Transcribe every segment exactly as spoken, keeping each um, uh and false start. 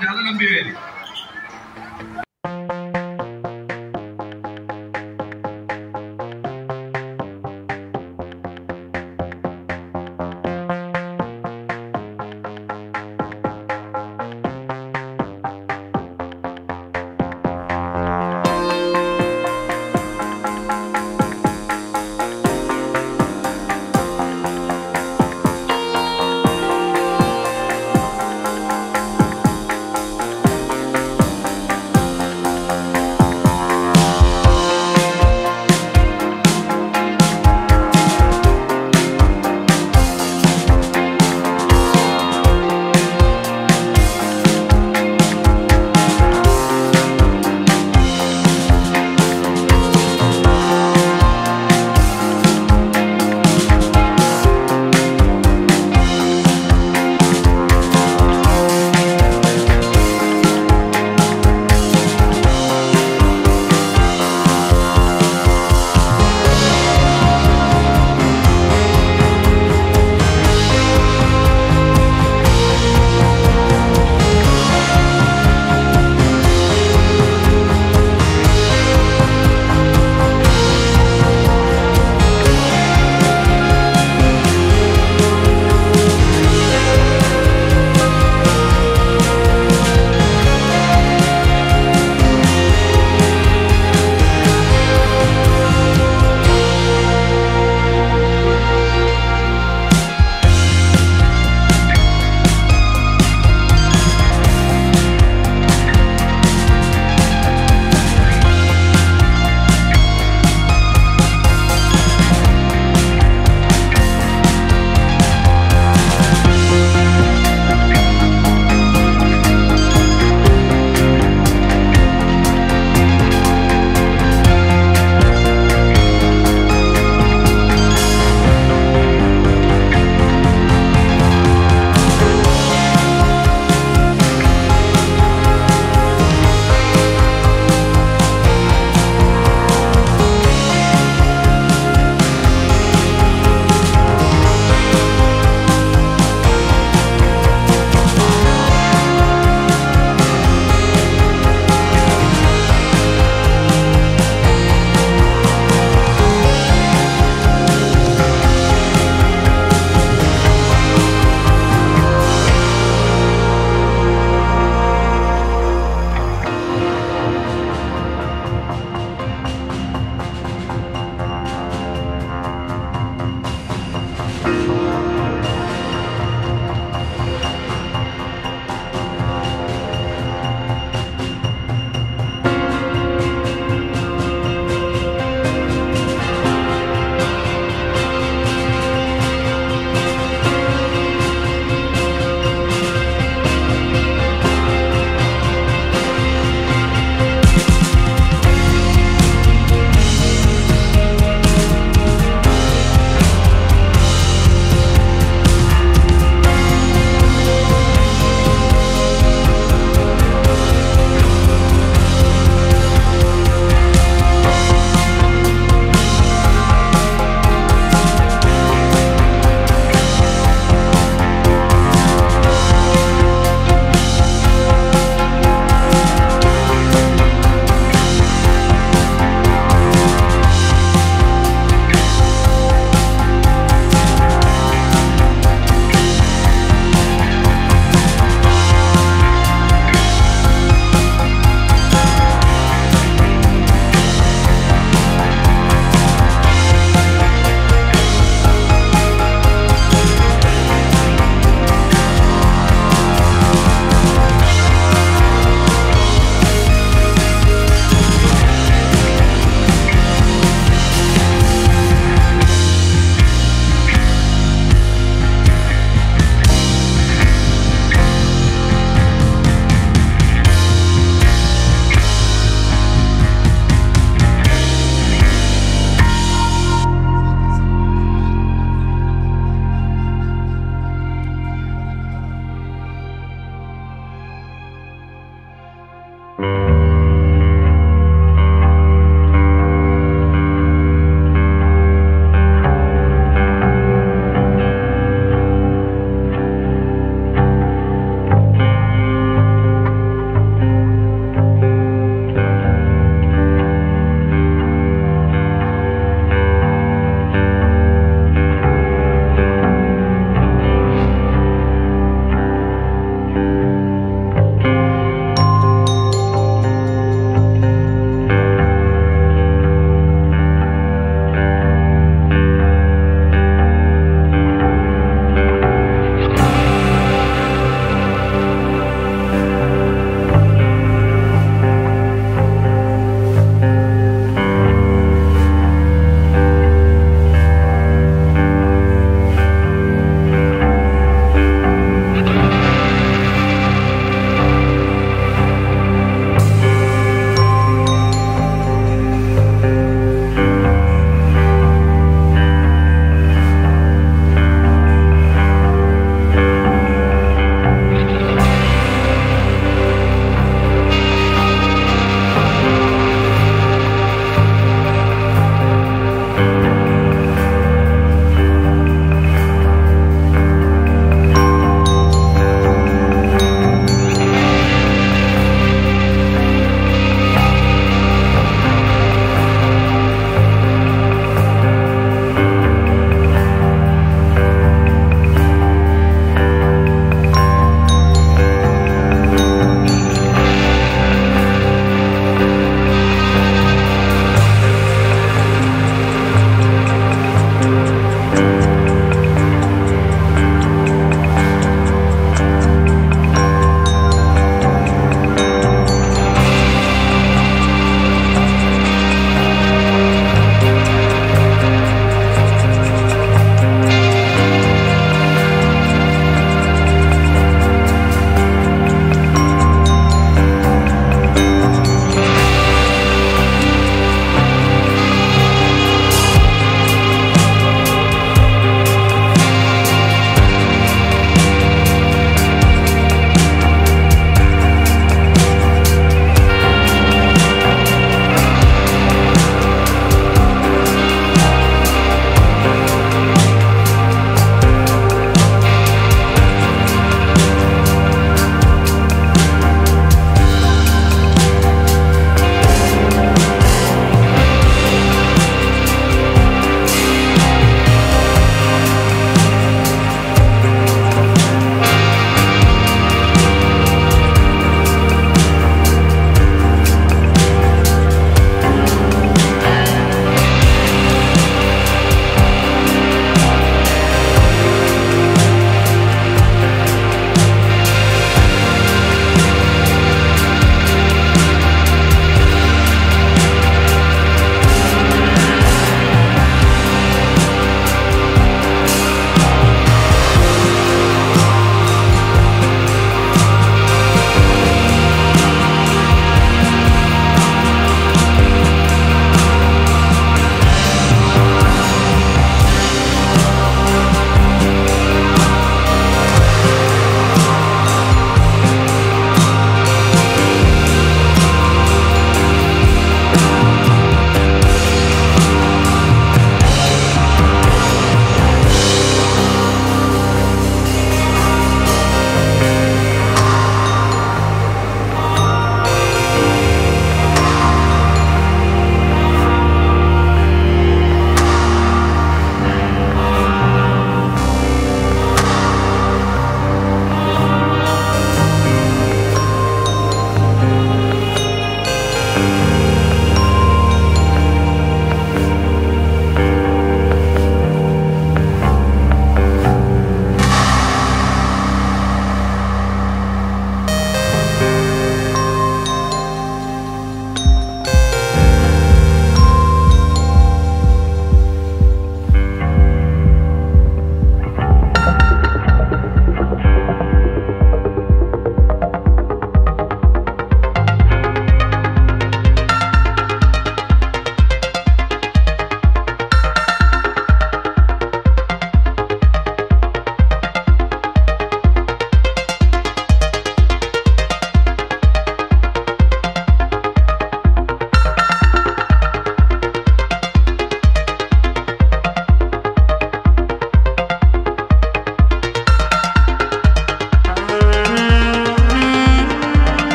ज्यादा लंबी वेल।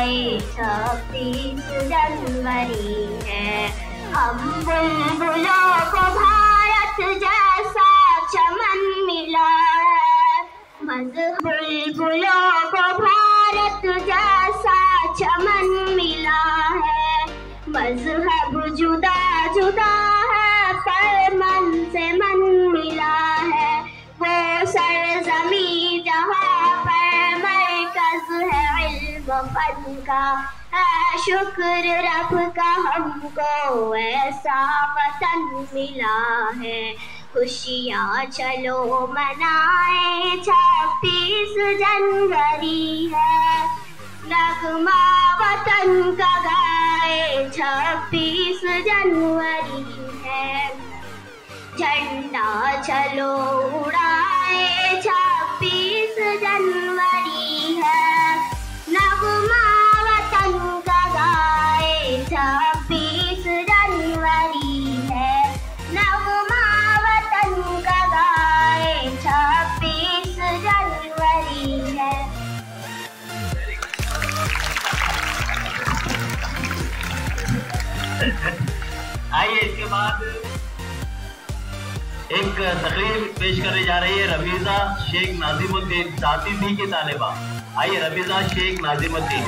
गाए छब्बीस जनवरी है। हम बुलबुलों को भारत जैसा चमन मिला है, बुलबुलों को भारत जैसा चमन मिला है। मजहब जुदा जुदा है पर मन से मन मिला है, वो सरजमी जहाँ पर मरकज है इल्म फन का, है शुक्र रब का हमको ऐसा वतन मिला है। खुशियाँ चलो मनाए छब्बीस जनवरी है, नगमा वतन का गाए छब्बीस जनवरी है। झंडा चलो उड़ाए छब्बीस जनवरी है, नगमा वतन का गाए छब्बीस जनवरी है, नगमा वतन का गाए छब्बीस जनवरी है। आइए इसके बाद एक तकरीर पेश करने जा रही है रफीजा शेख नाजिमुद्दीन साथी थी के तालिबा। आइए रफीजा शेख नाजिमुद्दीन।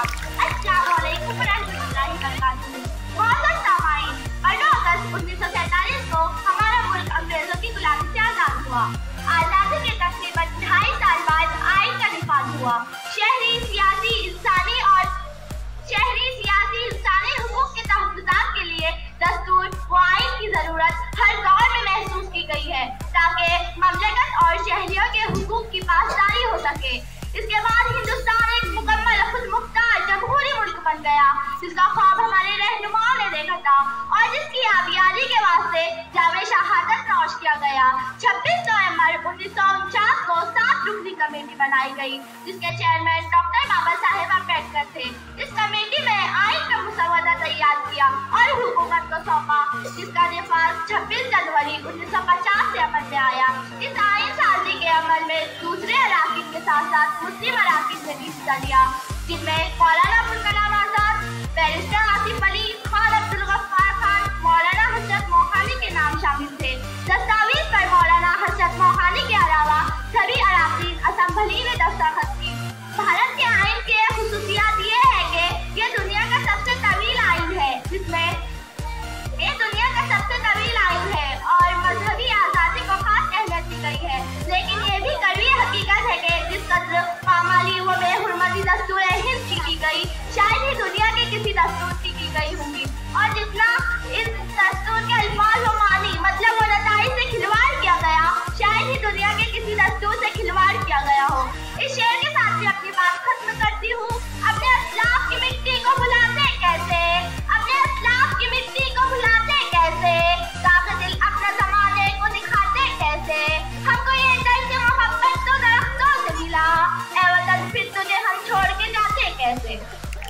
उन्नीस सौ सैतालीस को हमारा मुल्क अंग्रेजों की गुलामी से आजाद हुआ। आजादी के तकरीबन ढाई साल बाद आइन का निफाज हुआ। शहरी सियासी इंसानी और शहरी सियासी इंसानी हुकूक के तहफ़्फ़ुज़ात के लिए दस्तूर व आइन की जरूरत हर दौर में महसूस की गई है ताकि ममलकत और शहरियों के हुकूक की पासदारी हो सके। इसके बाद हिंदुस्तान एक मुकम्मल खुद मुख्तार जमहूरी मुल्क बन गया, जिसका ख्वाब हमारे रहनुमाओं ने देखा था और जिसकी आबियारी के वास्ते जामे शहादत नौश किया गया। छब्बीस नवंबर उन्नीस सौ उनचास को सात रुकनी कमेटी बनाई गई, जिसके चेयरमैन डॉक्टर बाबा साहेब अम्बेडकर थे। इस कमेटी में आइन का मुसवदा तैयार किया और हुकूमत को सौंपा, जिसका निफाज छब्बीस जनवरी उन्नीस सौ पचास से अमल में आया। इस आइन साजी के अमल में दूसरे अराकीन के साथ साथ मुस्लिम अराकीन ने भी हिस्सा लिया, जिनमें मौलाना अबुल कलाम आजाद, बैरिस्टर आसिफ अली, खान अब्दुल गफ्फार खान, मौलाना हजरत मोहानी के नाम शामिल थे। दस्तावेज पर मौलाना हजरत मोहानी के अलावा सभी अराकीन असेंबली में दस्तखत की। भारत के आइन के खुसूसियात ये है कि ये दुनिया का सबसे तवील आइन है, जिसमें ये दुनिया का सबसे तवील आइन है और मजहबी आज़ादी को खास अहमियत दी गई है। लेकिन ये भी कड़वी हकीकत है कि जिस कद्र पामाली व बेहुरमती दस्तूर हिंद की की गई, शायद ही दुनिया के किसी दस्तूर की की गई होंगी। और जितना इस दस्तूर के अल्फाज व मानी मतलब व नताइज से खिलवाड़ किया गया, शायद ही दुनिया के किसी दस्तूर से खिलवाड़ किया गया हो। इस शेर के साथ भी अपनी बात खत्म करती हूँ। अपने असलाफ की मिट्टी को भुलाते कैसे, अपने असलाफ की मिट्टी को भुलाते कैसे, दाग दिल अपने ज़माने को दिखाते कैसे। हमको ये दर्द मोहब्बत तो दरख्तों से मिला, ऐ वतन फिर तुझे हम छोड़ के जाते कैसे।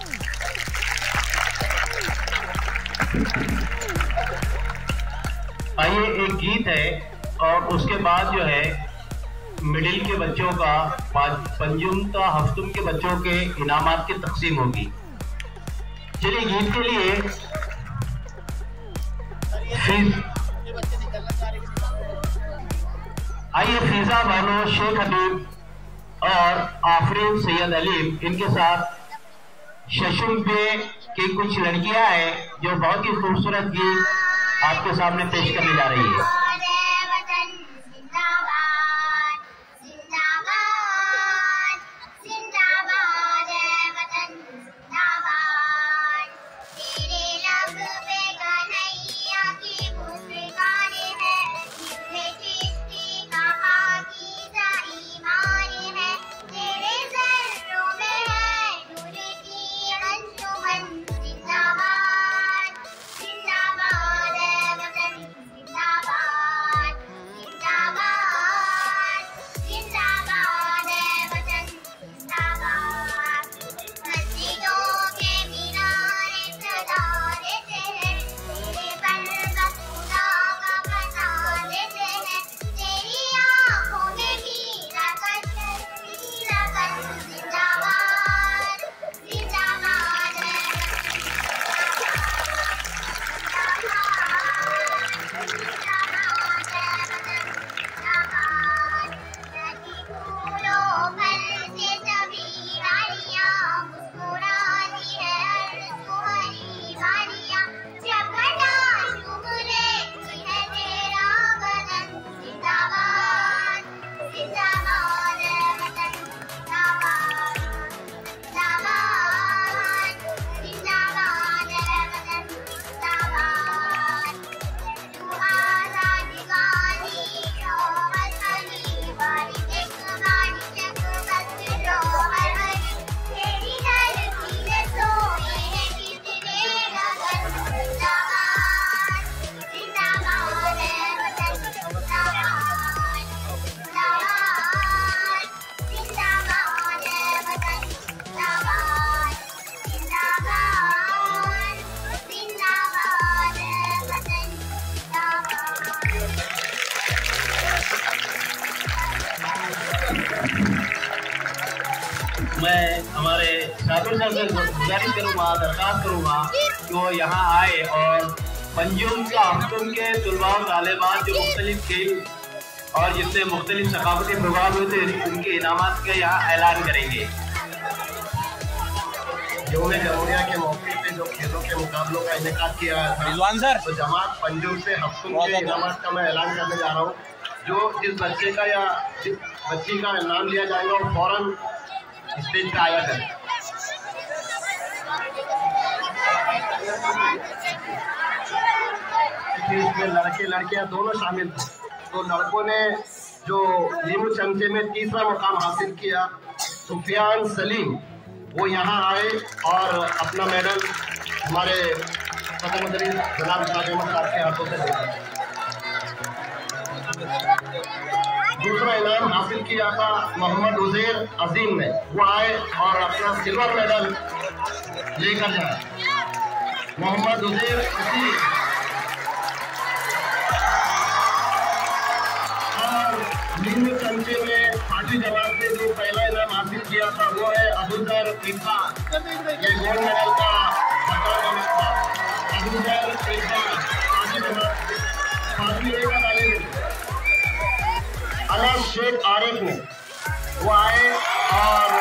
आइए एक गीत है और उसके बाद जो है मिडिल के बच्चों का, पंजुम का हफ्तुम के बच्चों के इनामात की तकसीम होगी। चलिए गीत के लिए आइए फीजा बानो, शेख हबीब और आफरीन सैयद अलीम, इनके साथ शशुम पे की कुछ लड़कियां हैं जो बहुत ही खूबसूरत गीत आपके सामने पेश करने जा रही है। जिंदाबाद मैं हमारे साथी साहब से गुजारिश करूँगा, दरख्वास्त करूँगा कि वो यहाँ आए और पंजुम का हफ्तुम के तलबा तालिबात जो मुख्तलिफ खेल और जिससे मुख्तलिफ सकाफती प्रभाव हुए थे उनके इनामात का यहाँ ऐलान करेंगे। यौम जमहूरिया के मौके पे जो खेलों के मुकाबलों का इनेकाद किया था, तो जमात पंजुम से हफ्तुम के इनामात का मैं ऐलान करने जा रहा हूँ। जो जिस बच्चे का या जिस बच्ची का नाम लिया जाएगा वो फौरन स्टेज पे आया करें। इसमें लड़के लड़कियां दोनों शामिल थे। तो लड़कों ने जो लीमू चमचे में तीसरा मुकाम हासिल किया, सुफियान सलीम, वो यहाँ आए और अपना मेडल हमारे पता मंत्री जनाब साहब के हाथों से दे। दूसरा इनाम हासिल किया था मोहम्मद उजैर अजीम ने, वो आए और अपना सिल्वर मेडल लेकर जाए। मोहम्मद उजैर अजीम और लीमू चमचे में पांचवी जमात ने जो पहला इनाम हासिल किया था वो है अबूजर इरफान। ये गोल्ड मेडल का बकौर था। अबूजर इरफान पांचवी जमात पांचवी ए का तालिब अनस शेख आरिफ ने, वो आए और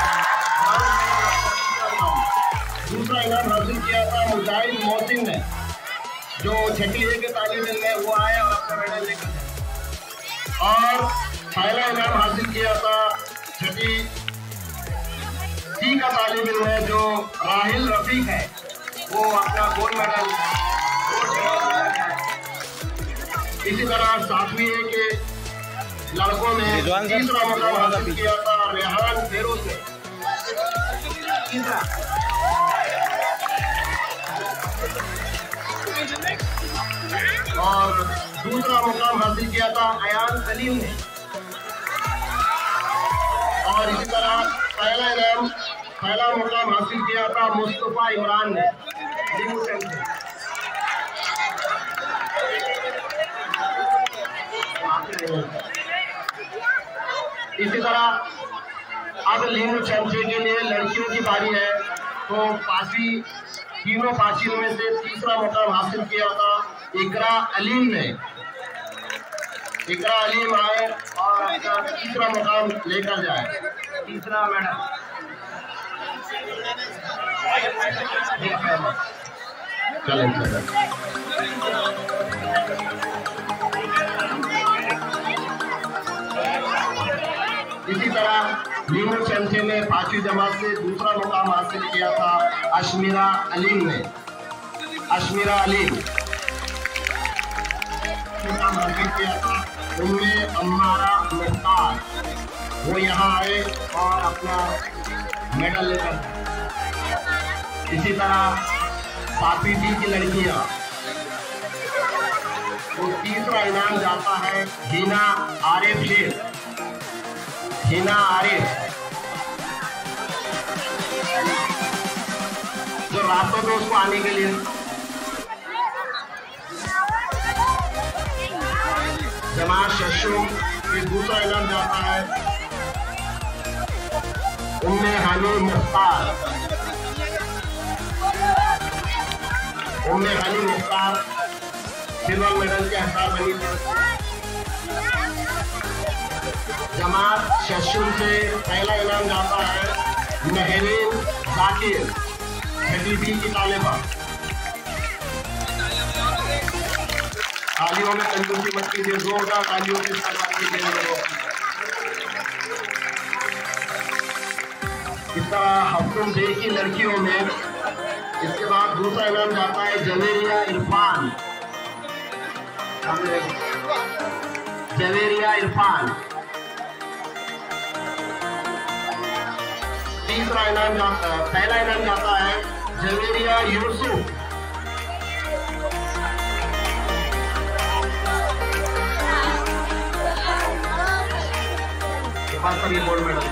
दूसरा इनाम हासिल किया था मुजाहिद मोहसिन ने, जो छठी ए के तालिब इल्म है, वो आए और अपना मेडल लेकर गए। और पहला इनाम हासिल किया था छठी सी का तालिब इल्म है, जो राहिल रफीक है, वो अपना गोल्ड मेडल। इसी तरह सातवीं ए के लड़कों ने तीसरा मुकाम हासिल किया था रेहान फेरोज ने। और दूसरा मुकाम हासिल किया था अयान सलीम ने। और इसी तरह पहला इनाम पहला मुकाम हासिल किया था मुस्तफा इमरान ने। इसी तरह अब लीमू चमचे के लिए लड़कियों की बारी है। तो पांचवी तीनों पांचवी में से तीसरा मुकाम हासिल किया था इकरा अलीम ने। इकरा अलीम आए और अपना तीसरा मुकाम लेकर जाए। तीसरा मैडम चलें। इसी तरह लीमू चमचे में पांचवी जमात से दूसरा मुकाम हासिल किया था अशमीरा अलीम ने। अशमीरा अलीम मुकाम हासिल किया था उम्मे अम्मारा मुख्तार, वो यहाँ आए और अपना मेडल लेकर। इसी तरह सातवीं डी की लड़कियां, तो तीसरा इनाम जाता है हिना आरिफ शेख। हिना आरिफ जो रातों में उसको आने के लिए जमात शशुम के दूसरा इनाम जाता है उम्मे हानी मुख्तार। उम्मे हानी मुख्तार सिल्वर मेडल के हकदार बनी थी। जमात शशुम से पहला इनाम जाता है महरीन जाकिर, छठी बी की तालिबा। तालियों में कंजूसी मत कीजिए, जोरदार तालियों के साथ कीजिए। इस तरह हफ्तुम डे की लड़कियों में इसके बाद दूसरा इनाम जाता है जवेरिया इरफान। जवेरिया इरफान तीसरा इनाम जाता है। पहला इनाम जाता है जवेरिया यूसुफ। ये गोल्ड मेडल।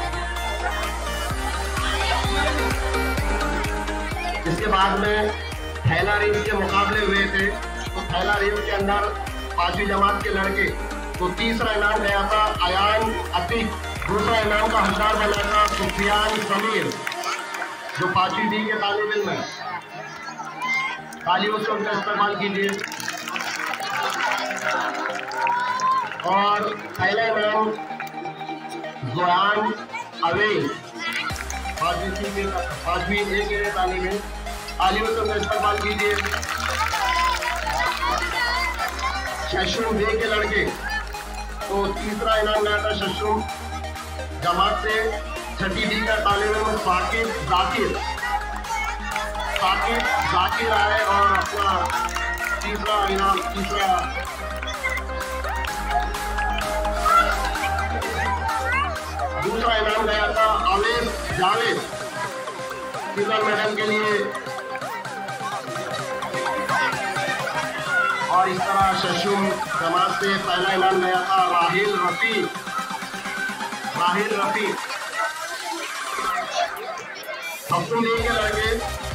इसके बाद में थैला रेस के मुकाबले हुए थे। तो थैला रेस के अंदर पांचवी जमात के लड़के, तो तीसरा इनाम गया था अयान अतीक दूसरा इनाम का हकदार बना था सुफियान समीर, जो पांचवी डी के तालिब इल्म है। तालियों से उनका इस्तेमाल कीजिए। और पहला इनाम जोयान अवेज, पांचवी सी के पांचवी ए के तालिब में। तालियों से उनका इस्तेमाल कीजिए। शशुम बे के लड़के, तो तीसरा इनाम मिला था शशुम जमात से छठी डी का तालिब इल्म साकिब जाकिर साकिब जाकिर आए और अपना तीसरा इनाम तीसरा दूसरा इनाम गया था आवेद जावेद सिल्वर मेडल के लिए। और इस तरह शशुम जमात से पहला इनाम गया था राहिल रफीक राहिल रफीक हफ्तुम के लड़के।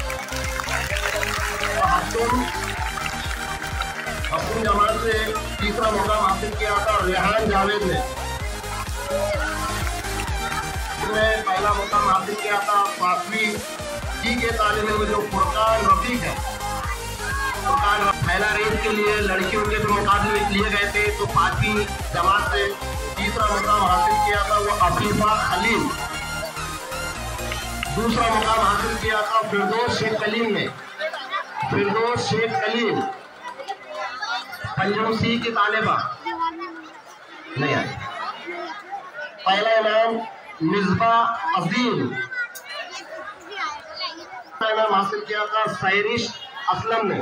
हफ्तुम हफ्तुम जमात से तीसरा मुकाम हासिल किया था रेहान जावेद ने। उसने पहला मुकाम हासिल किया था पांचवी जी के तालिब इल्म जो फुरकान रफीक है। फुरकान पहला रेस के लिए लड़कियों के जो मुकाबले लिए गए थे, तो पांचवी जमात से तीसरा मुकाम हासिल किया था वो अफीफा खलील। दूसरा मुकाम हासिल किया था फिरदौस शेख कलीम ने। फिरदौस शेख कलीम पंजम सी की तालिबा नहीं आई। पहला इनाम मिसबा अजीम, इनाम हासिल किया था सैरिश असलम ने।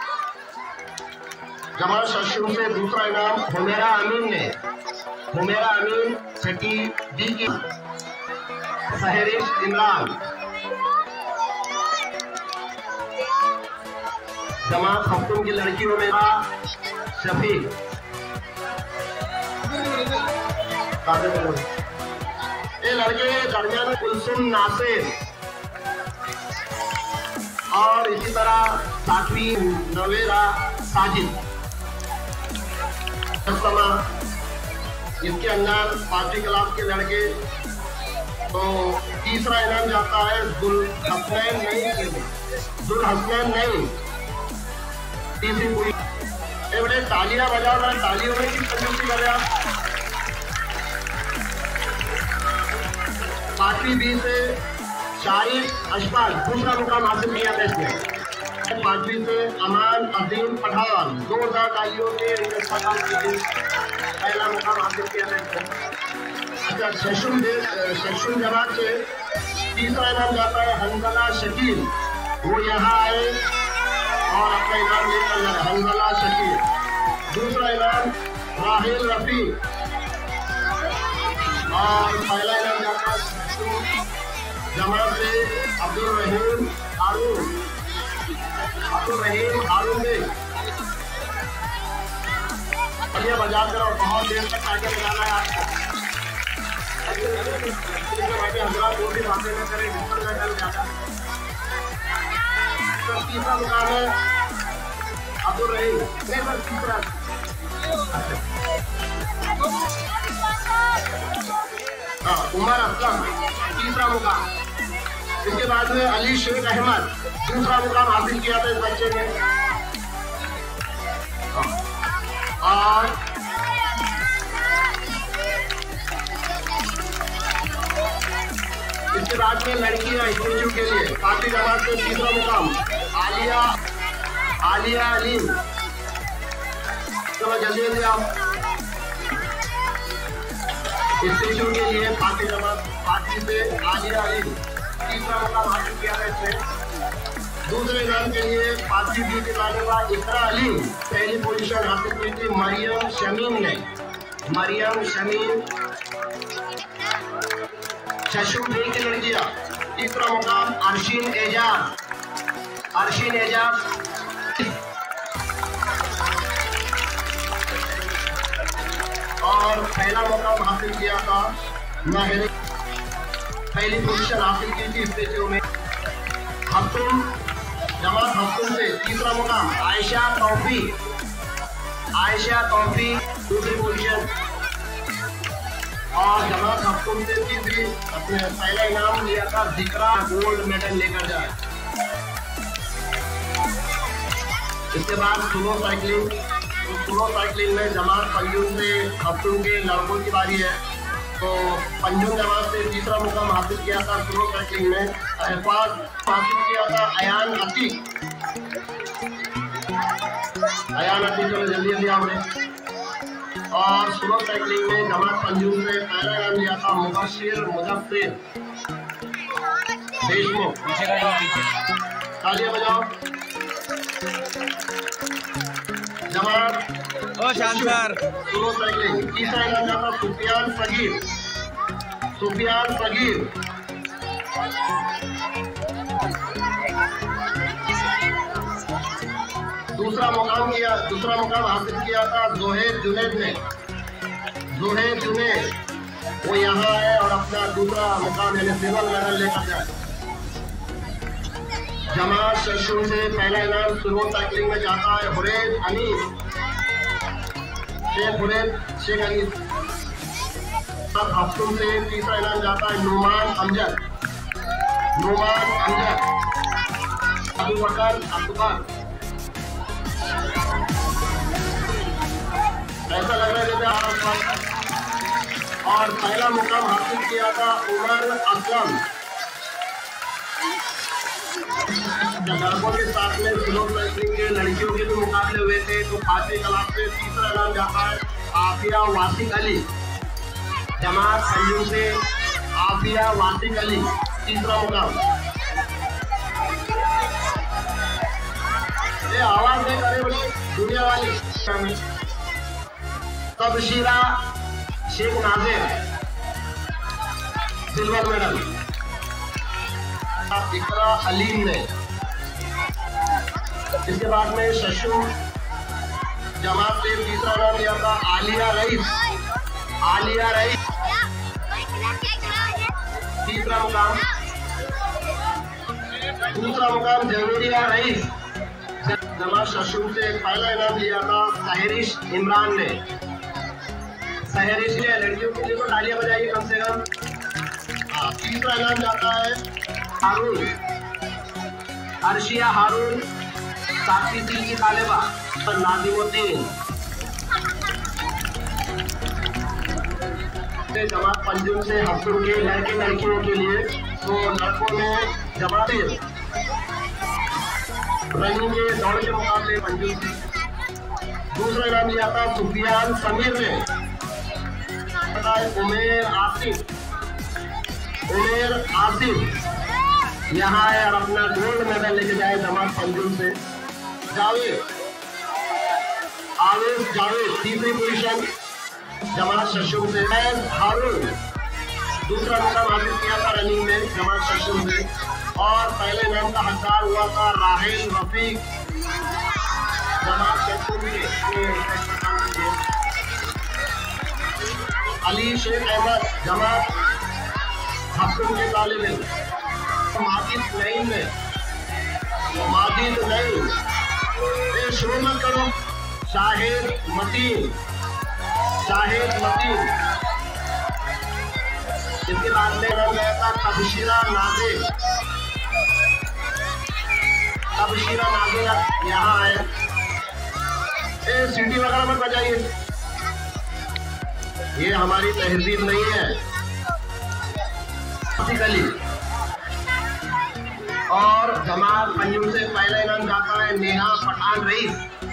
जमात शशुम से दूसरा इनाम हुमेरा अमीन ने। हुमेरा अमीन छठी डी की। सहरिश इमरान जमात हफ्तुम की लड़कियों में शफीक। ये लड़के दरमियान कुलसुम नासिर और इसी तरह सातवीं नवेरा साजिद। इसके अंदर पांचवी क्लास के लड़के, तो तीसरा इनाम जाता है दुल हसनैन नहीं दुल हसनैन नहीं तीसरी पूरी। ये बड़े तालियां बजा रहे हैं, तालियों में किस कंजूसी कर रहे हैं। पांचवी बी से शारिफ अशफाक दूसरा मुकाम हासिल किया था इसने। पांचवी से अमान अजीम पठान दो हजार तालियों के पहला मुकाम हासिल किया था इसने। अच्छा, शशुम शशुम जमात से तीसरा इनाम जाता है हंजला शकील, वो यहाँ आए और अपना इनाम लेकर गए। हंजला शकील। दूसरा इनाम राहिल रफीक और पहला इनाम जाता है जमात से अब्दुल रहीम हारून अब्दुल रहीम हारून ने बढ़िया बजा कर और बहुत देर तक आगे बजाना है आपको। दो भी बातें न करें, तीसरा मुकाम है अब्दुल रहीम नहीं सर तीसरा। हाँ, उमर असलम तीसरा मुकाम। इसके बाद में अली शेख अहमद दूसरा मुकाम हासिल किया था इस बच्चे ने। और इसके बाद में लड़कियां स्टेचू के लिए पांचवी जमात से तीसरा मुकाम आलिया आलिया अलीम। चलो जल्दी जल्दी आप स्टेचू के लिए पांचवी जमात पांचवी से आलिया अलीम तीसरा मुकाम हासिल किया है इसने। दूसरे इनाम के लिए पांचवी बी के तालिबा इकरा अली पहली पोजीशन हासिल की थी मरियम शमीम ने। मरियम शमीम। शशुम बे की लड़कियां तीसरा मुकाम अरशीन एजाज अरशीन एजाज। और पहला मुकाम हासिल किया था माहिर, पहली पोजीशन हासिल की थी स्टेचू में। हफ्तुम जमात हफ्तुम से तीसरा मुकाम आयशा तौफीक आयशा तौफीक दूसरी पोजीशन। और जमात हफ्तुम से तीसरी अपने पहला इनाम लिया था जिक्रा गोल्ड मेडल लेकर जाए। इसके बाद स्लो साइकिलिंग, तो स्लो साइकिलिंग में जमात पंजुम से हफ्तुम के लड़कों की बारी है। तो पंजुम जमात से तीसरा मुकाम हासिल किया था स्लो साइकिलिंग में, हासिल किया था अयान अतीक। अयान अतीक चलो जल्दी जल्दी आपने। और स्लो साइकिलिंग में जमात पंजुम से पहला इनाम लिया था मुबशिर मुजफ्फर देशमुख। तालियां बजाओ। जमात ओ शानदार स्लो साइकिलिंग तीसरा इनाम लिया था सुफियान सगीर। सुफियान सगीर दूसरा मुकाम किया दूसरा मुकाम हासिल किया था जोहेब जुनैद ने। जोहेब जुनैद वो यहाँ है और अपना दूसरा मुकाम यानी सिल्वर मेडल लेकर जाए। जमात शशुम से पहला इनाम स्लो साइकिलिंग में जाता है हुरैद अनीस, शेख हुरैद शेख अनीस। हफ्तुम से तीसरा इनाम जाता है नुमान अमजद। नुमान अमजद अबू बकर अकबर। ऐसा लग रहा है जैसे आराम। और पहला मुकाम हासिल किया था उमर असलम। लड़कों के साथ में स्लो साइकिलिंग के लड़कियों के भी मुकाबले हुए थे। तो पांचवी क्लास में तीसरा इनाम जाता है आफिया वासिक अली। जमात पंजुम से आफिया वासिक अली तीसरा मुकाम। ये आवाज नहीं करे बड़ी दुनिया वाली। Tabshira Sheikh Nazir silver medal. इकरा अलीम ने। इसके बाद में शशु जमात से तीसरा नाम लिया था आलिया रईस। आलिया रईस तीसरा मुकाम। दूसरा मुकाम जवेरिया रईस। जमात शशु से पहला इनाम लिया था सहरिश इमरान ने। सहरिश ने लड़कियों के लिए तो तालियां बजाइए कम से कम। तीसरा इनाम जाता है हारून अर्शिया हारून साक्षी सिंह की तालिबा और नादिमुद्दीन। जमात पंजुम से हफ्तुम के लड़के लड़कियों के लिए तो लड़कों में जमात रनिंग के दौड़ के मुकाबले पंजुम से दूसरा इनाम लिया था सुफियान समीर ने। उमेर आसिफ उमेर आसिफ यहाँ है और अपना गोल्ड मेडल लेके जाए जमात पंजुम से। जावेद आवेश जावेद तीसरी पोजीशन जमात शशुम से। हारून दूसरा मुकाम हासिल किया था रनिंग में जमात शशुम से। और पहले इनाम का हकदार हुआ था राहिल रफीक जमात शशुम के। अली शेख अहमद जमात हफ्तुम के तालिब इल्म। माजिद नईम ने माजिद नईम ये शुरू मत करो। शाहिद मतीन शाहिद मतीन। इसके बाद में नाम गया था तबशीरा नाजिर। तबशीरा नाजिर यहाँ है। ये सीटी वगैरह मत बजाइए, ये हमारी तहजीब नहीं है। और जमात पंजुम से पहला इनाम जाता है नेहा पठान रईस।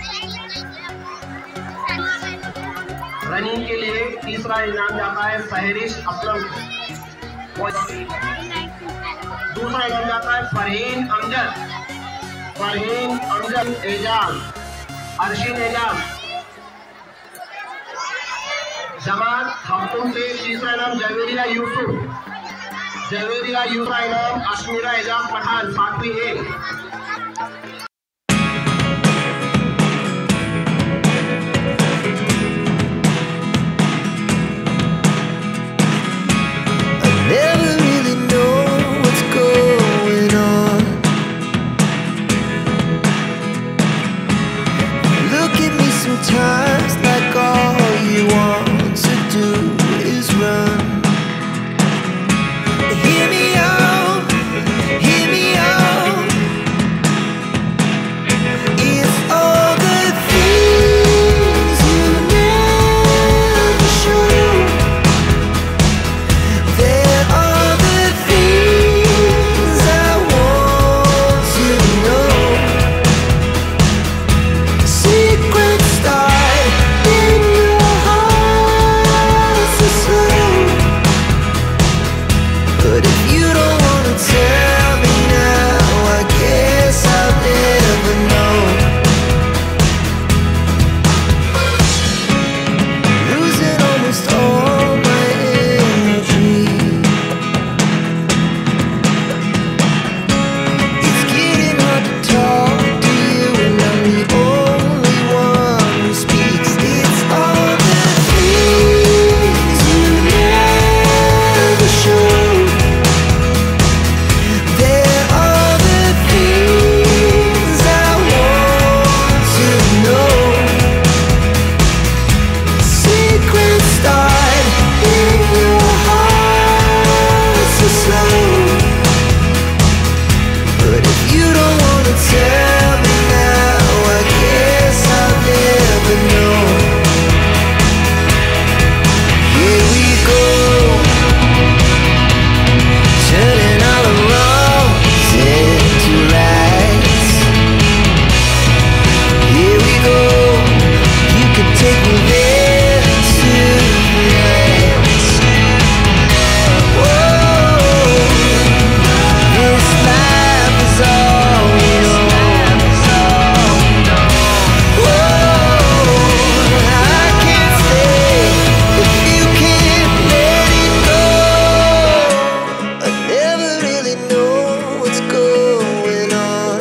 रनिंग के लिए तीसरा इनाम जाता है सहरिश असलम। दूसरा इनाम जाता है फरहीन अमजद फरहीन अमजद एजाज अर्शिन एजाज। जमात हफ्तुम से तीसरा इनाम जवेरिया यूसुफ जवेरिया यूसुफ इनाम अश्मीरा एजाज पठान सातवीं ए। Never really know what's going on. Look at me sometimes like all you want to do is run. Hear me out, hear me out. It's all the things you never show. There are the things I want to know. Secrets start in your heart so slow. But if you don't wanna tell me now, I guess I'll never know. Losing almost all my energy. It's getting hard to talk to you, and I'm the only one who speaks. It's all the things you never show. There are the things I want to know. Secrets start in your heart so slow. But if you don't wanna tell me now, I guess I'll never know. Here we go, turning all the wrongs into rights. Here we go, you can take me there tonight. Whoa, this life is all we know. Whoa, I can't stay if you can't let it go. I never really know what's going on.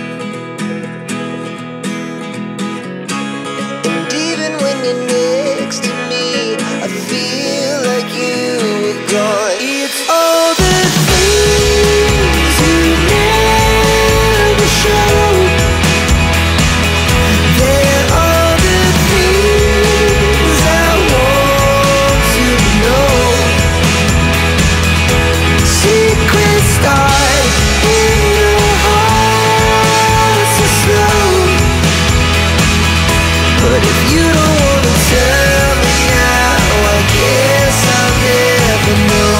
And even when you're next to me, I feel like you were gone. It's all the things you never show. There are the things I want to know. Secrets start in your heart so slow. But if you don't wanna tell me now, I guess I'll never know.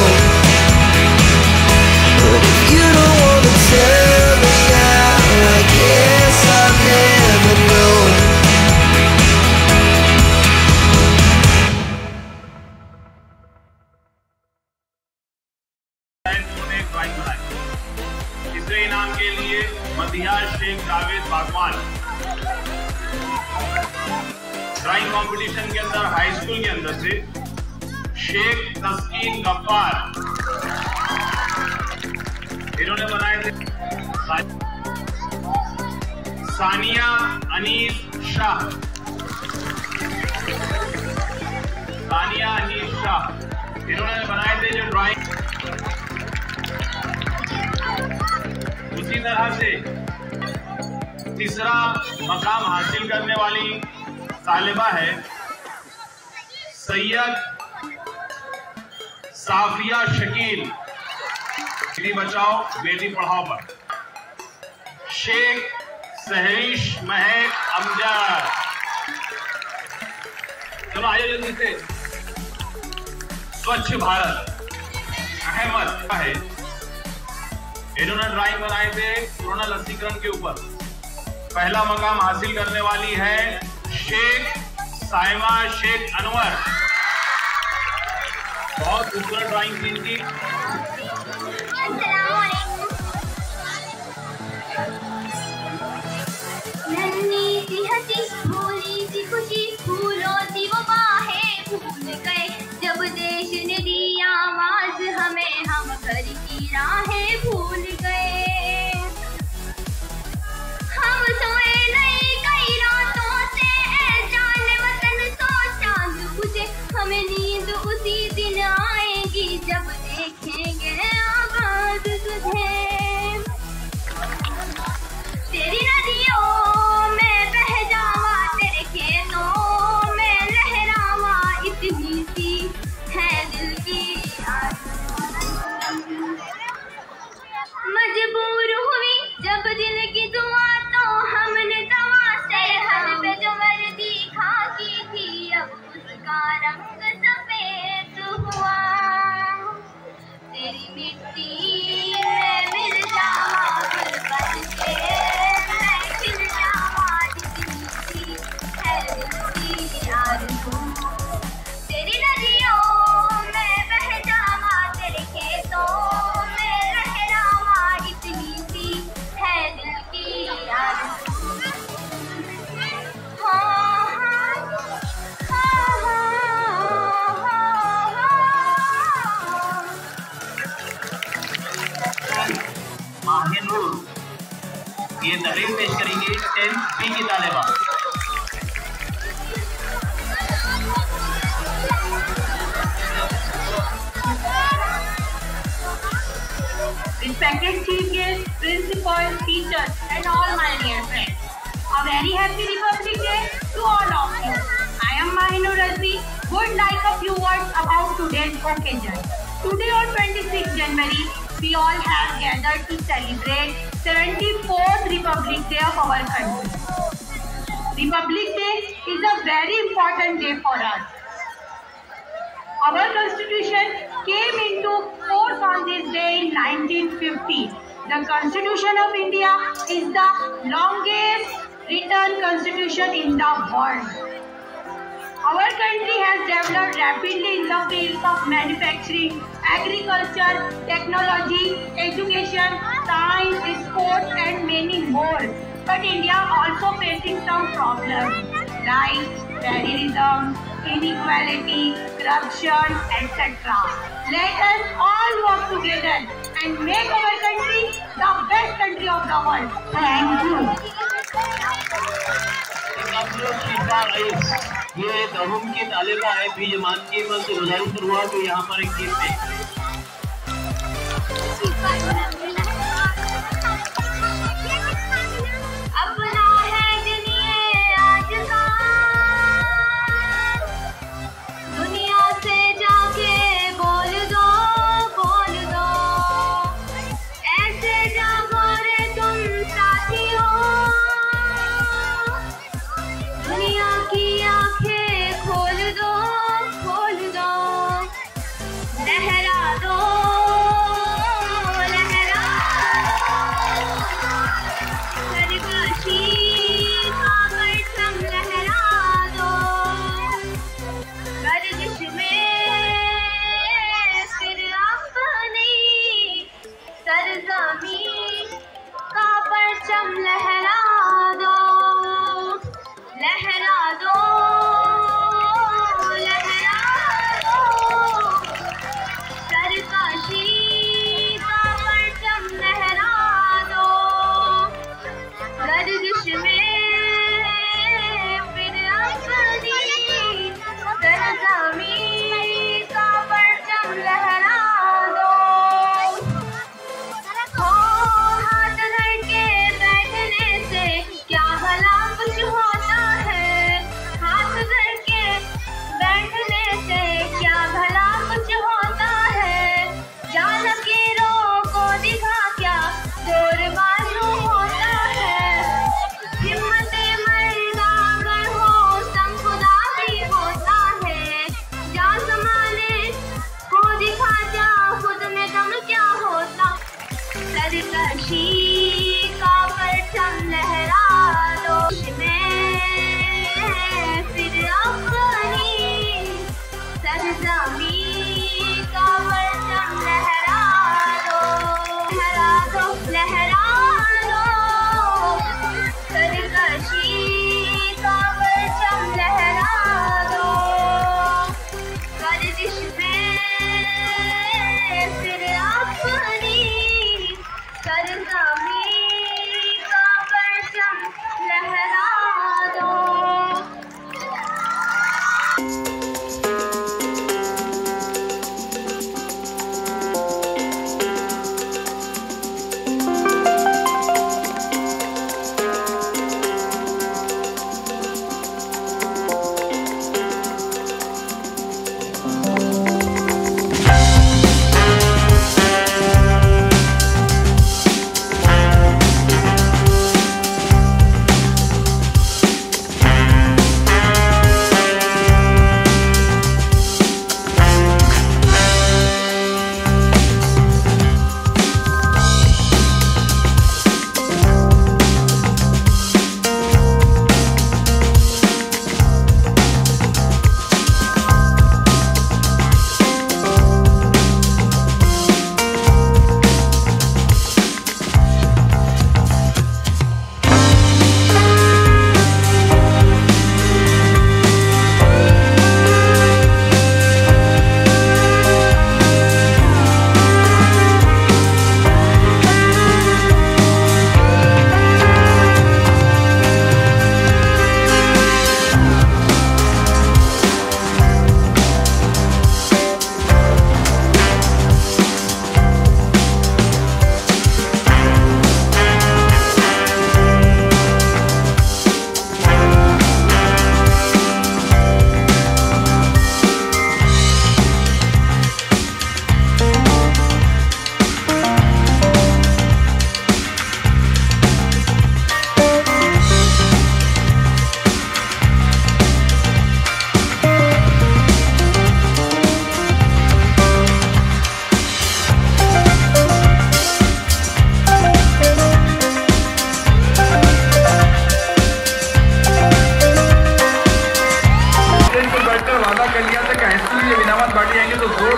But if you don't wanna tell me now, I guess I'll never know. ने एक drawing बनाई। तीसरे इनाम के लिए मदिहार शेख जावेद बागवान। Drawing competition के अंदर हाई स्कूल के अंदर से शेख तस्कीन गफ्फार, इन्होंने बनाए थे। सानिया अनीस शाह, सानिया अनीस शाह, इन्होंने बनाए थे जो ड्राइंग। उसी तरह से तीसरा मकाम हासिल करने वाली तालिबा है सैयद साफिया शकील, बेटी बचाओ बेटी पढ़ाओ पर। शेख सहरीश महक अमजद, चलो आइए जल्दी से। स्वच्छ भारत अहमद है, इन्होंने ड्राइंग बनाए थे कोरोना लसीकरण के ऊपर। पहला मकाम हासिल करने वाली है शेख साइमा शेख अनवर, बहुत खूबसूरत ड्राइंग थी इनकी। नन्ही सी हंसी भोली सी खुशी फूलों सी वो बाहें भूल गए जब देश ने दी आवाज हमें, हम घर की राहें भूल गए। हम सोए नहीं कई रातों से जाने वतन तो चांद बुझे, हमें नींद उसी दिन आएगी जब देखेंगे आबाद ये तहरीर पेश करेंगे टेंथ बी की तालिबा। Respected chief guests, principals, teachers, and all my dear friends, a very happy Republic Day to all of you. I am Mahinur Razvi. Would like a few words about today's occasion. Today on twenty-sixth January, we all have gathered to celebrate seventy-fourth Republic Day of our country. Republic Day is a very important day for us. Our Constitution came into force on this day in nineteen fifty. The Constitution of India is the longest written constitution in the world. Our country has developed rapidly in the fields of manufacturing, agriculture, technology, education, science, sports, and many more. But India also facing some problems like terrorism, inequality, corruption, et cetera. Let us all work together and make our country the best country of the world. Thank you. ये दहुम की तालिबा है B जमात की, मैं उनसे गुजारिश करूँगा कि यहाँ पर एक गीत में लहरा दो लहरा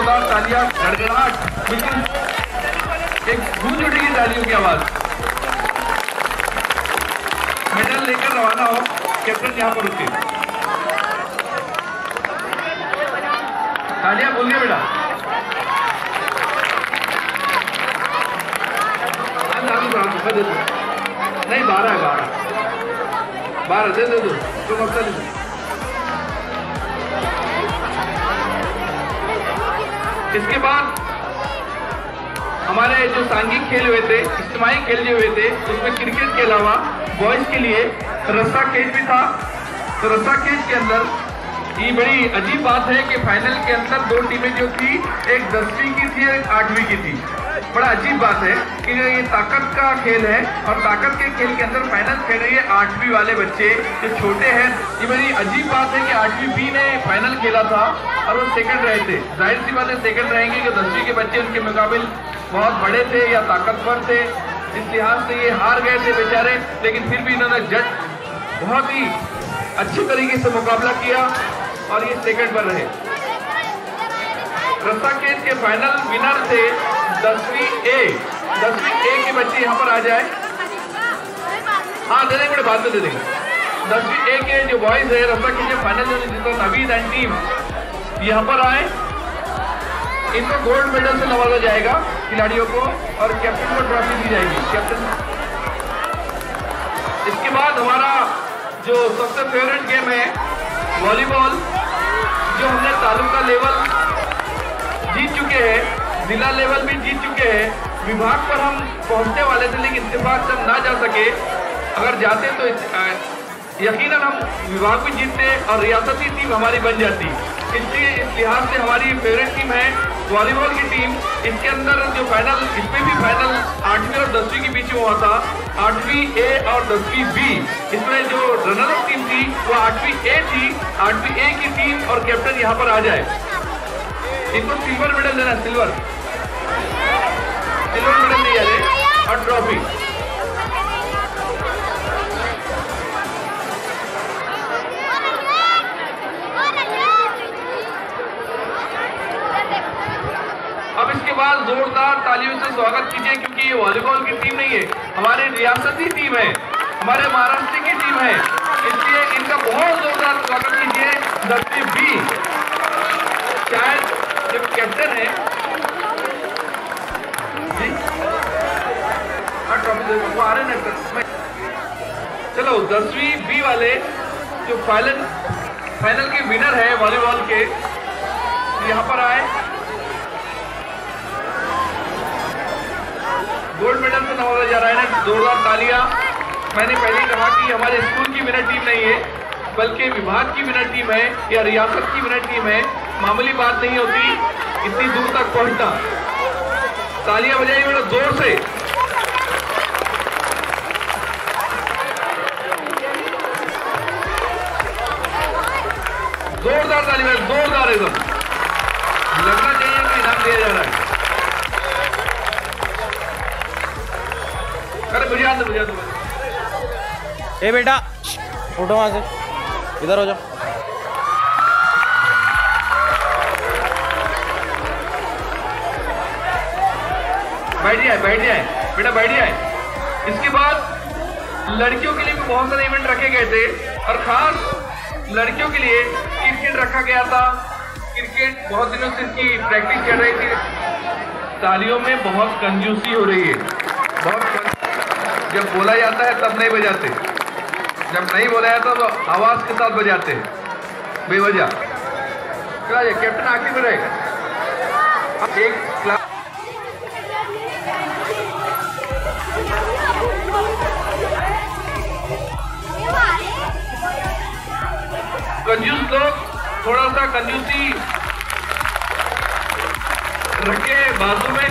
जोरदार तालियां, गड़गड़ाहट, बिल्कुल एक गूंज उठेगी तालियों की आवाज। मेडल लेकर रवाना हो कैप्टन यहाँ पर रुके। तालियां बोल गए बेटा। नहीं बारह है, बारह बारह दे दे दो तुम अब चल। इसके बाद हमारे जो सांघिक खेल हुए थे, इज्तिमाई खेल जो हुए थे, उसमें क्रिकेट के अलावा बॉयज के लिए रस्सा खेल भी था। तो रस्सा खेल के अंदर ये बड़ी अजीब बात है कि फाइनल के अंदर दो टीमें जो थी, एक दसवीं की थी और एक आठवीं की थी। बड़ा अजीब बात है कि ये ताकत का खेल है और ताकत के खेल के अंदर फाइनल खेल रही है आठवीं वाले बच्चे जो छोटे हैं। ये बड़ी अजीब बात है कि आठवीं बी ने फाइनल खेला था और वो सेकंड रहे थे। जाहिर सी बात है सेकंड रहेंगे कि दसवीं के बच्चे उनके मुकाबले बहुत बड़े थे या ताकतवर थे, इस लिहाज से ये हार गए थे बेचारे। लेकिन फिर भी इन्होंने जज बहुत ही अच्छे तरीके से मुकाबला किया और ये सेकंड पर रहे। रस्सा खेल के फाइनल विनर थे दसवीं ए। दसवीं ए के बच्चे यहाँ पर आ जाए। हाँ दे देंगे, बाद में दे देंगे। दसवीं ए के जो बॉयज है रस्सा खेल के फाइनल जो जीता नवीद एंड टीम, यहाँ पर आए। इनको गोल्ड मेडल से नवाजा जाएगा खिलाड़ियों को और कैप्टन को ट्रॉफी दी जाएगी। कैप्टन इसके बाद हमारा जो सबसे फेवरेट गेम है वॉलीबॉल, जो हमने तालुका लेवल जीत चुके हैं, जिला लेवल भी जीत चुके हैं। विभाग पर हम पहुंचने वाले थे लेकिन इत्तेफाक से हम ना जा सके। अगर जाते तो यकीनन हम विभाग भी जीतते और रियासती टीम हमारी बन जाती। इसलिए इस लिहाज से हमारी फेवरेट टीम है वॉलीबॉल की टीम। इसके अंदर जो फाइनल, इसमें भी फाइनल आठवीं और दसवीं के बीच में हुआ था। आठवीं ए और दसवीं बी, इसमें जो रनर अप टीम थी वो आठवीं ए थी। आठवीं ए की टीम और कैप्टन यहाँ पर आ जाए। इनको सिल्वर मेडल देना, सिल्वर सिल्वर मेडल दिया जाए और ट्रॉफी। अब इसके बाद जोरदार तालियों से स्वागत कीजिए, क्योंकि ये वॉलीबॉल की टीम नहीं है, हमारी रियासती टीम है, हमारे महाराष्ट्र की टीम है। इसलिए इनका बहुत जोरदार स्वागत कीजिए। दसवीं बी, शायद जो कैप्टन है जी, हाँ ट्रॉफी वो आ रहे हैं। चलो दसवीं बी वाले जो फाइनल फाइनल के विनर है वॉलीबॉल के, यहाँ पर आए। गोल्ड मेडल से नवाजा जा रहा है ना, जोरदार तालियां। मैंने पहले ही कहा कि हमारे स्कूल की विनर टीम नहीं है, बल्कि विभाग की विनर टीम है या रियासत की विनर टीम है। मामूली बात नहीं होती इतनी दूर तक पहुंचना। तालियां बजाइए बड़ा जोर से। जोरदार तालियां, जोरदार एकदम लगना चाहिए कि इनाम दिया जा रहा है। अरे बुझा दो, बुझा दो। ए बेटा उठो वहां से, इधर हो जाओ। बैठ जाए, बैठ जाए बेटा, बैठ जाए। इसके बाद लड़कियों के लिए भी बहुत सारे इवेंट रखे गए थे और खास लड़कियों के लिए क्रिकेट रखा गया था। क्रिकेट बहुत दिनों से इसकी प्रैक्टिस चल रही थी। तालियों में बहुत कंजूसी हो रही है, बहुत। जब बोला जाता है तब नहीं बजाते, जब नहीं बोला जाता तो आवाज के साथ बजाते हैं बेवजह। कैप्टन आखिर में रहेगा। एक क्लास कंजूस लोग थोड़ा सा कंजूसी रखे बाजू में।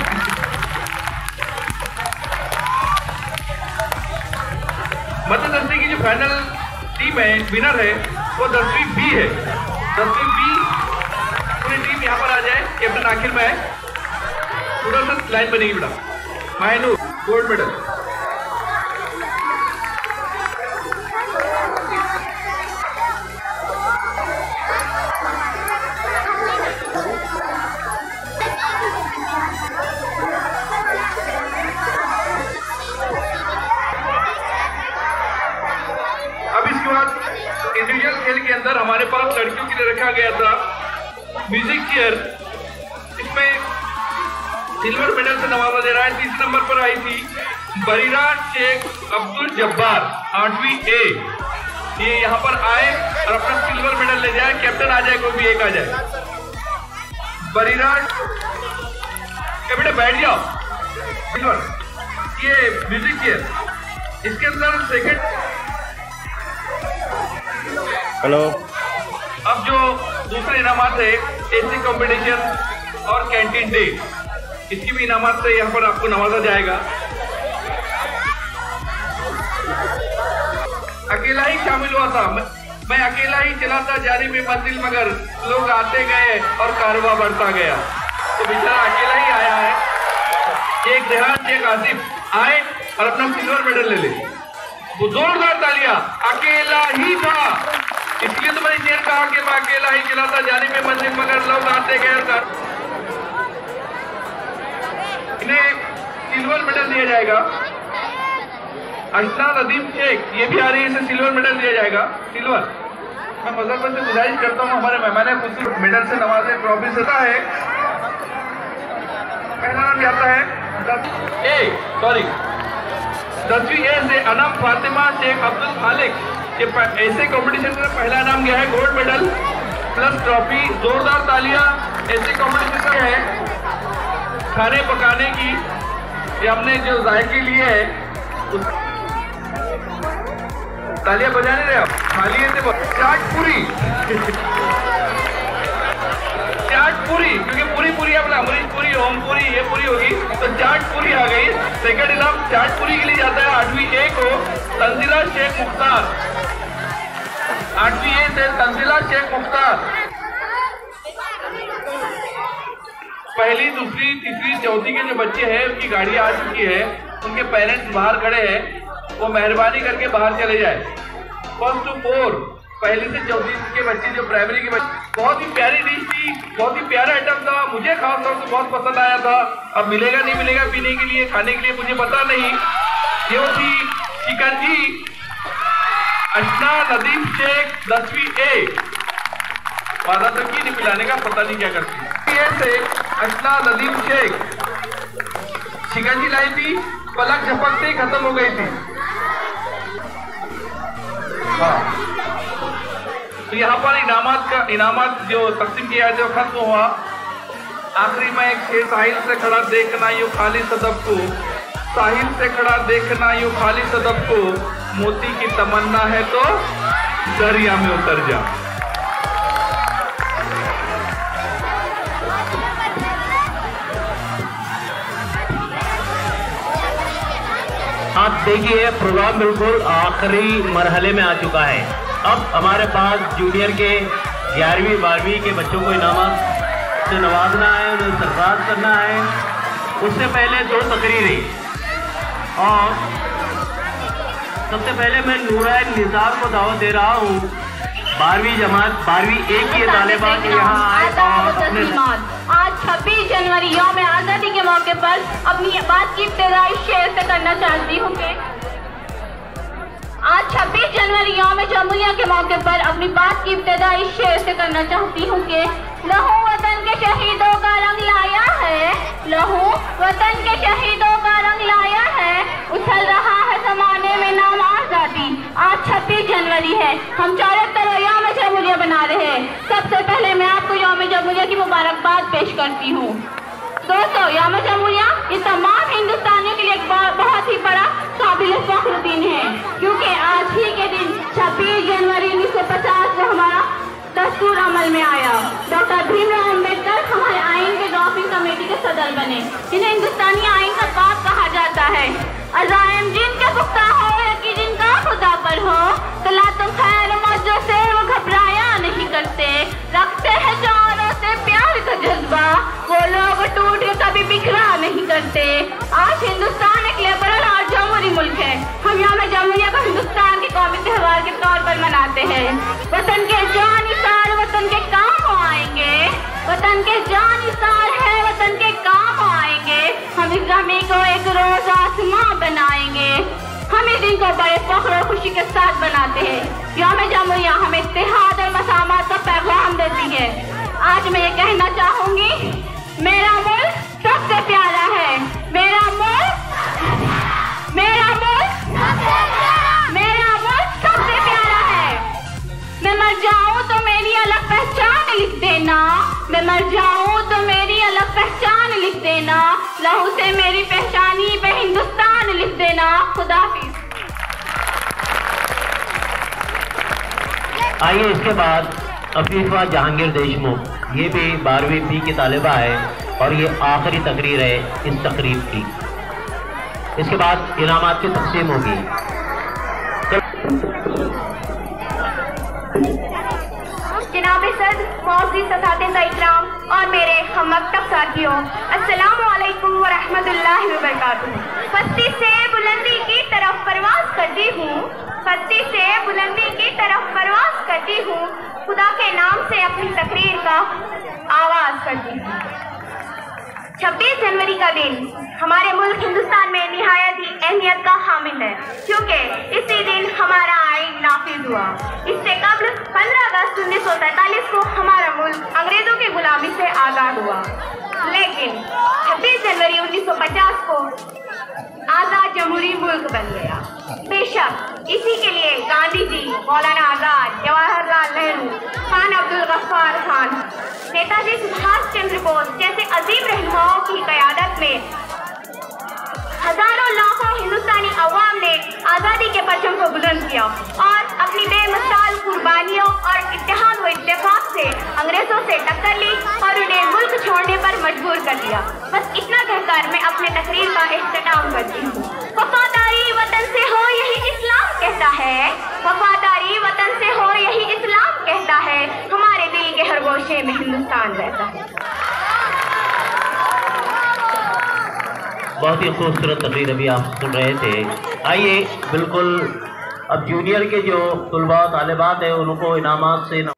मध्य दसवीं की जो फाइनल टीम है, विनर है, वो दसवीं बी है। दसवीं बी पूरी टीम यहाँ पर आ जाए। कैप्टन आखिर में है, पूरा सा लाइन बनेगी बेटा। Mainoor gold medal. ईयर इसमें सिल्वर मेडल से नवाजा दे रहा है। तीसरे नंबर पर आई थी बरीरा शेख अब्दुल जब्बार, आठवीं ए। ये यहाँ पर आए और अपना सिल्वर मेडल ले जाए। कैप्टन आ जाए, कोई भी एक आ जाए। बरीरा बेटा बैठ जाओ। सिल्वर ये म्यूजिक चेयर, इसके अंदर सेकंड। हेलो। अब जो दूसरे इनामात है एसी कंपटीशन और कैंटीन डे, इसकी भी इनामात से यहाँ पर आपको नवाजा जाएगा। अकेला ही शामिल हुआ था मैं, मैं अकेला ही चला था जाने में मंजिल, मगर लोग आते गए और कारवा बढ़ता गया। तो बेचारा अकेला ही आया है। एक देहात शेख आसिफ आए और अपना सिल्वर मेडल ले ले। वो जोरदार तालियां, अकेला ही था, इसलिए तो मैंने शेर कहा कि मैं अकेला ही चला था जाने में मंजिल, मगर लोग आते गए और इन्हें सिल्वर मेडल दिया जाएगा। अशना नदीम शेख ये भी आ रही है, इसे सिल्वर मेडल दिया जाएगा। सिल्वर मैं मुजफ्फर से गुजारिश करता हूँ, हमारे मेहमान खुशी मेडल से नवाजे। ट्रॉफी से है, पहला नाम आता है ए सॉरी दसवीं ए से अनम फातिमा शेख अब्दुल खालिक। ये ऐसे कंपटीशन में पहला नाम गया है, गोल्ड मेडल प्लस ट्रॉफी। जोरदार तालियां ऐसे कंपटीशन में है। खाने पकाने की ये हमने जो जायके लिए है, तालियां बजा नहीं रहे आप, खाली है। चाट पूरी चाट पूरी, क्योंकि पूरी पूरी अपना अमरीश पूरी, ओम पूरी, ये पूरी होगी तो चाट पूरी आ गई। सेकंड इनाम चाट पूरी के लिए जाता है आठवीं ए को तंजिला शेख मुख्तार। आठवीं ए से तंजिला शेख मुख्तार। पहली, दूसरी, तीसरी, चौथी के जो बच्चे हैं उनकी गाड़ी आ चुकी है। उनके पेरेंट्स बाहर खड़े हैं, वो मेहरबानी करके बाहर चले जाए। फर्स्ट टू फोर, पहली से चौथी के बच्चे जो प्राइमरी के बच्चे। बहुत ही प्यारी डिश थी, बहुत ही प्यारा आइटम था, मुझे खास तौर से बहुत पसंद आया था। अब मिलेगा नहीं मिलेगा पीने के लिए, खाने के लिए मुझे पता नहीं। ये वो थी शिकंजी। अशना नदीम शेख दसवीं ए, वादा तो की नहीं पिलाने का, पता नहीं क्या करती से। अशना नदीम शेख शिकंजी लाई थी, पलक झपकते ही खत्म हो गई थी। हाँ, तो यहाँ पर इनामात का इनामात जो तकसीम किया जो खत्म हुआ। आखिरी में एक शेर, साहिल से खड़ा देखना यूं खाली सदफ को, साहिल से खड़ा देखना यूं खाली सदफ को, मोती की तमन्ना है तो दरिया में उतर जा। आप देखिए प्रोग्राम बिल्कुल आखिरी मरहले में आ चुका है। अब हमारे पास जूनियर के ग्यारहवीं बारहवीं के बच्चों को इनामत से नवाजना है, उन्हें सरफराज करना है। उससे पहले दो तकरीरें, और सबसे पहले मैं नूरा निसार को दावत दे रहा हूँ। बारहवीं जमात बारहवीं एक के तालिबान यहाँ आए और अपने आज छब्बीस जनवरी यौम आज़ादी के मौके पर अपनी बात की इब्तिदाई शेर से करना चाहती हूँ कि आज छब्बीस जनवरी यौम जमहूरिया के मौके पर अपनी बात की इब्तिदाई शेर से करना चाहती हूँ कि लहू वतन के शहीदों का रंग लाया है, लहू वतन के शहीदों का रंग लाया है, उछल रहा है जमाने में नाम आज़ादी। आज छब्बीस जनवरी है, हम चारों तरफ यौम जमहूरिया बना रहे हैं। सबसे पहले मैं आपको यौम जमहूरिया की मुबारकबाद पेश करती हूँ। दोस्तों, यौम जमहूरिया ये तमाम हिंदुस्तानियों के लिए एक बहुत ही बड़ा काबिल फख्र दिन है, क्योंकि आज ही के दिन छब्बीस जनवरी उन्नीस सौ पचास को हमारा दस्तूर अमल में आया। डॉक्टर भीमराव अम्बेडकर हमारे आइन के ड्राफ्टिंग कमेटी के सदर बने। इन्हें हिंदुस्तानी आइन का बाप कहा जाता है। अज़ाइम जिनके पुख्ता हो कि जिनका खुदा पर हो, तला तुम खैर मौजों से वो घबराया नहीं करते, रखते हैं जानों से प्यार का जज्बा, वो लोग टूट के कभी बिखरा नहीं करते। आज हिंदुस्तान एक लिबरल और जमहूरी मुल्क है। हम यौम जमहूरिया को हिंदुस्तान के कौमी त्योहार के तौर पर मनाते हैं। वतन के जान निसार वतन के काम आएंगे, वतन के जान निसार है वतन के काम आएंगे। हम इस जमी को एक रोज आसमां बनाएंगे। हम इस दिन को बड़े फख्र और खुशी के साथ बनाते हैं। यौम जमहूरिया हमें इत्तेहाद और मसामत का पैगाम देती है। आज मैं ये कहना चाहूंगी, मेरा मुल्क सबसे प्यारा है। मेरा मुल्क मेरा मुल्क मेरा मुल्क सबसे प्यारा है। मैं मर जाऊं तो मेरी अलग पहचान लिख देना। मैं मर जाऊं तो मेरी अलग पहचान लिख देना। लहू से मेरी पहचानी पे हिंदुस्तान लिख देना। खुदा हाफिज। आइए इसके बाद अफीफा जहांगीर देशमुख, ये भी बारहवीं बी की तालिबा है और ये आखिरी तकरीर है इस तकरीब की। इसके बाद इनामात की तकसीम होगी। जनाब सद मौजूद सदात इकराम और मेरे हम मकतब साथियों, अस्सलामु अलैकुम व रहमतुल्लाहि व बरकातुहू। पस्ती से बुलंदी की तरफ परवाज करती हूँ, पस्ती से बुलंदी की तरफ परवाज करती हूँ। खुदा के नाम से अपनी तकरीर का आवाज करती हूँ। छब्बीस जनवरी का दिन हमारे मुल्क हिंदुस्तान में निहायत ही अहमियत का हामिल है, क्योंकि इसी दिन हमारा आइन नाफिज हुआ। इससे कबल पंद्रह अगस्त उन्नीस सौ तैतालीस को हमारा मुल्क अंग्रेजों की गुलामी से आज़ाद हुआ, लेकिन छब्बीस जनवरी उन्नीस सौ पचास को आज़ाद जमहूरी मुल्क बन गया। बेशक इसी के लिए गांधी जी, मौलाना आजाद, जवाहरलाल नेहरू, खान अब्दुल गफ्फार खान, नेताजी सुभाष चंद्र बोस जैसे अजीम रहनुमाओं की क़यादत में हजारों लाखों हिंदुस्तानी अवाम ने आज़ादी के परचम को बुलंद किया और अपनी बेमिसाल कुर्बानियों और इत्तेहाद व इत्तेफाक से अंग्रेजों से टक्कर ली और उन्हें मुल्क छोड़ने पर मजबूर कर दिया। बस इतना कहकर मैं अपने तकरीर का इख्तिताम करती हूँ। वफादारी वतन से हो यही इस्लाम कहता है, वफादारी वतन से हो यही इस्लाम कहता है। हमारे दिल के हर गोशे में हिंदुस्तान रहता है। बहुत ही खूबसूरत तकरीर अभी आप सुन रहे थे। आइए बिल्कुल अब जूनियर के जो तुलबा तालिबात है उनको इनामात से